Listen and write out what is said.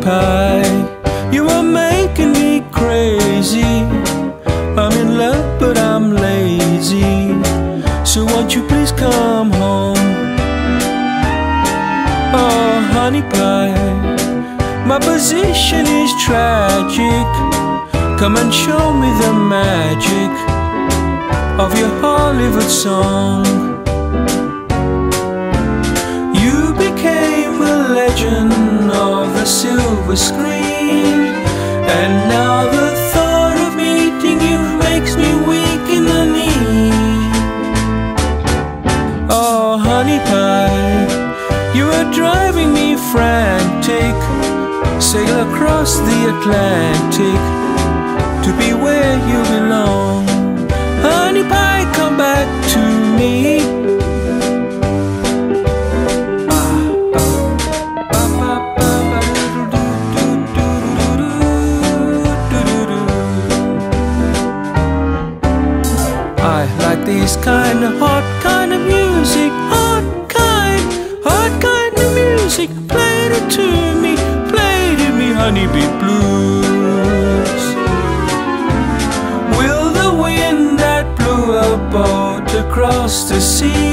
pie, you are making me crazy. I'm in love but I'm lazy, so won't you please come home? Oh, honey pie, my position is tragic. Come and show me the magic of your Hollywood song. You became a legend of the silver screen, and now the thought of meeting you makes me weak in the knee. Oh, honey pie, you are driving me frantic. Sail across the Atlantic to be where you belong. Honey pie, come back to me. I like this kind of hot kind of music. Hot kind of music. Play it to me, honeybee blues. Will the wind that blew a boat across the sea